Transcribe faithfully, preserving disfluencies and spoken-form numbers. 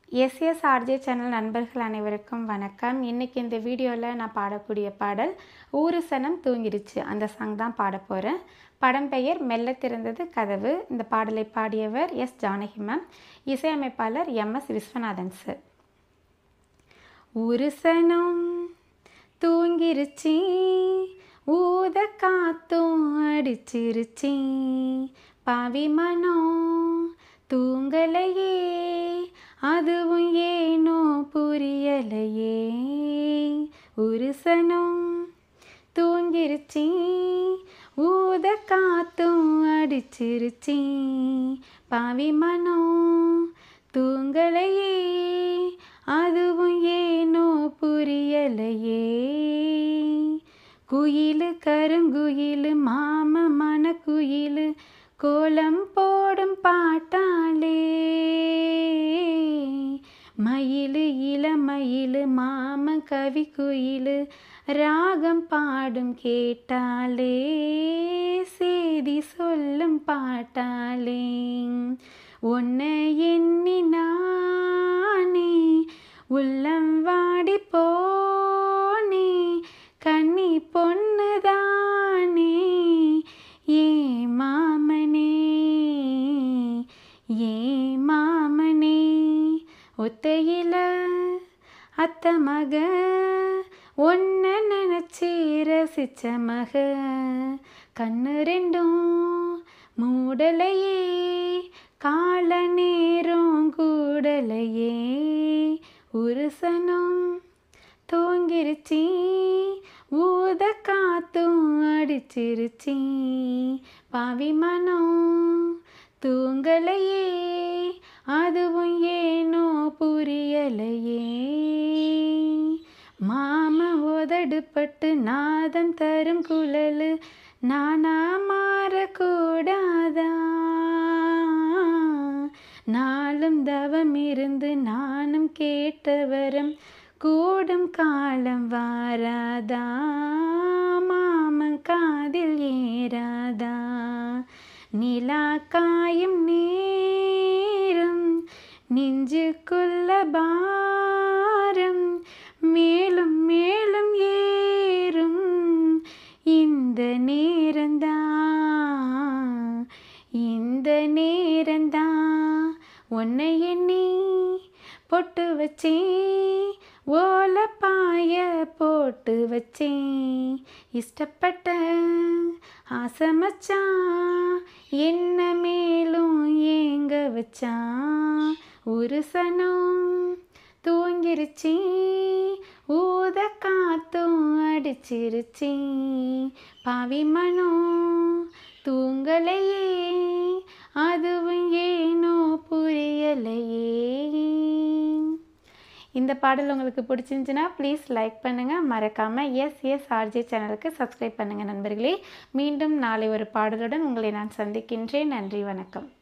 எஸ்எஸ்ஆர்ஜே channel நண்பர்கள் அனைவருக்கும் வணக்கம். இன்றைக்கி இந்த வீடியோவில் நான் பாடக்கூடிய பாடல் ஊரு சனம் தூங்கிருச்சு அந்த சாங் தான் பாட போகிறேன். படம் பெயர் மெல்ல திறந்தது கதவு. இந்த பாடலை பாடியவர் எஸ் ஜானகி மேம், இசையமைப்பாளர் எம் எஸ் விஸ்வநாதன் சார். ஊரு சனம் தூங்கிருச்சி, ஊத காத்தும் அடிச்சிருச்சி, பாவி மனம் தூங்கலையே, அதுவும் ஏனோ புரியலையே. ஒரு சனம் தூங்கிருச்சி, ஊத காத்தும் அடிச்சிருச்சி, பாவி மனம் தூங்கலையே, அதுவும் ஏனோ புரியலையே. குயிலு கருங்குயிலு மாம மனக்குயிலு கோலம் போடும் பாட்டாளே, மயிலு இளமயிலு மாம கவி குயிலு ராகம் பாடும் கேட்டாளே, சேதி சொல்லும் பாட்டாளே. உன்னை எண்ணி நானே உள்ளம் வாடி போனே, கண்ணி பொண்ணுதானே ஏ மாமனே, ஏ மாமனே. ஒத்தையில அத்த மக ஒன்ன நினைச்சி ரசிச்ச மக, கண்ணு ரெண்டும் மூடலையே, கால நேரம் கூடலையே. ஒரு சனம் தூங்கிருச்சி, ஊத காத்தும் அடிச்சிருச்சி, பாவி மனம் தூங்கலையே, அதுவும் ஏனோ புரியலையே. மாம உதடுப்பட்டு நாதம் தரும் குழலு நானா மாறக்கூடாதா, நாளும் தவம் இருந்து நானும் கேட்டவரம் கூடும் காலம் வாராதா, மாமன் காதில் ஏறாதா. நிலா காயும் நேரம் நெஞ்சுக்குள்ள பாரம் மேலும் மேலும் ஏறும், இந்த நேரந்தான் இந்த நேரந்தான். உன்னை எண்ணி பொட்டு வச்சேன், ஓலை பாய போட்டு வச்சேன், இஷ்டப்பட்ட ஆசைமச்சான் என்ன மேலும் ஏங்க வச்சான். ஒரு சனம் தூங்கிருச்சி, ஊத காத்தும் அடிச்சிருச்சி, பாவி மனம் தூங்கலையே, அதுவும் ஏனோ புரியலையே. இந்த பாடல் உங்களுக்கு பிடிச்சிருந்துச்சுன்னா ப்ளீஸ் லைக் பண்ணுங்கள், மறக்காமல் எஸ்எஸ்ஆர்ஜே சேனலுக்கு சப்ஸ்கிரைப் பண்ணுங்கள் நண்பர்களே. மீண்டும் நாளை ஒரு பாடலுடன் உங்களை நான் சந்திக்கின்றேன். நன்றி, வணக்கம்.